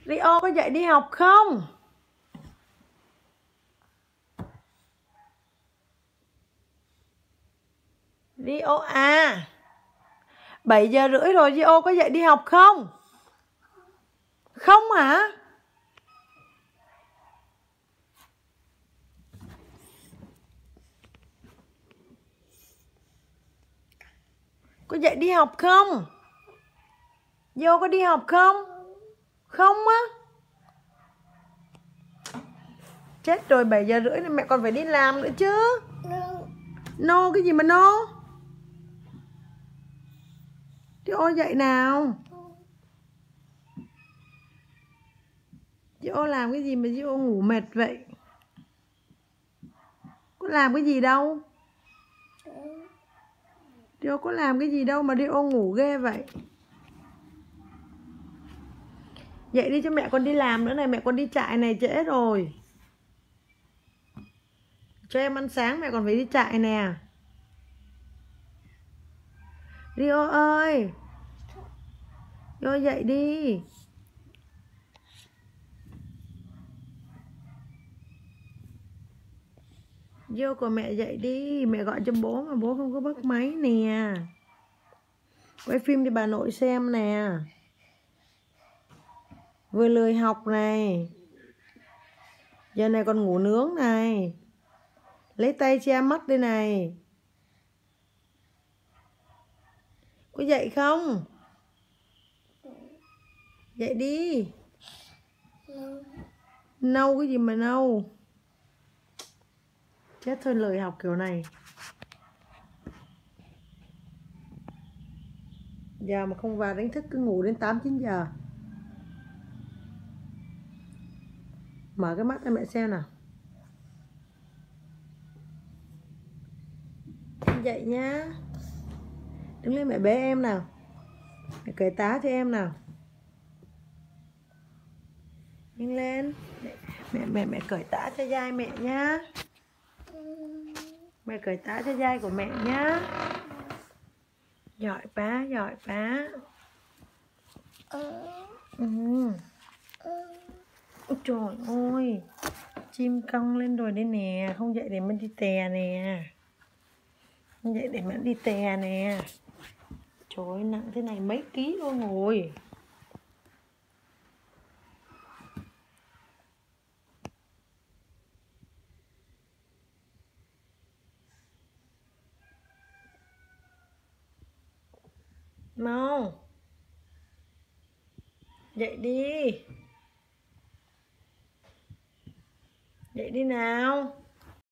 Rio có dậy đi học không? Rio à, 7 giờ rưỡi rồi, Rio có dậy đi học không? Không hả? Có dậy đi học không? Rio có đi học không? Không á. Chết rồi, 7 giờ rưỡi này mẹ còn phải đi làm nữa chứ. No cái gì mà no? Rio dậy nào. Rio làm cái gì mà Rio ngủ mệt vậy? Có làm cái gì đâu. Rio có làm cái gì đâu mà Rio ngủ ghê vậy. Dậy đi cho mẹ còn đi làm nữa này, mẹ còn đi trại này trễ rồi. Cho em ăn sáng, mẹ còn phải đi trại nè. Rio ơi, Rio dậy đi. Rio của mẹ dậy đi, mẹ gọi cho bố mà bố không có bắt máy nè. Quay phim cho bà nội xem nè. Vừa lười học này, giờ này còn ngủ nướng này. Lấy tay che mắt đây này. Có dậy không? Dậy đi. Nâu cái gì mà nâu. Chết thôi, lười học kiểu này. Giờ mà không vào đánh thức cứ ngủ đến 8-9 giờ. Mở cái mắt cho mẹ xem nào. Dậy nhá. Đứng lên mẹ bế em nào. Mẹ cởi tá cho em nào. Nhanh lên. Mẹ cởi tã cho dai mẹ nhá. Mẹ cởi tã cho dai của mẹ nhá. Giỏi bá, giỏi bá. Ôi trời ơi, chim cong lên rồi đây nè. Không dậy để mình đi tè nè. Không dậy để mình đi tè nè. Trời ơi, nặng thế này mấy ký luôn rồi. Mau dậy đi. Dậy đi nào.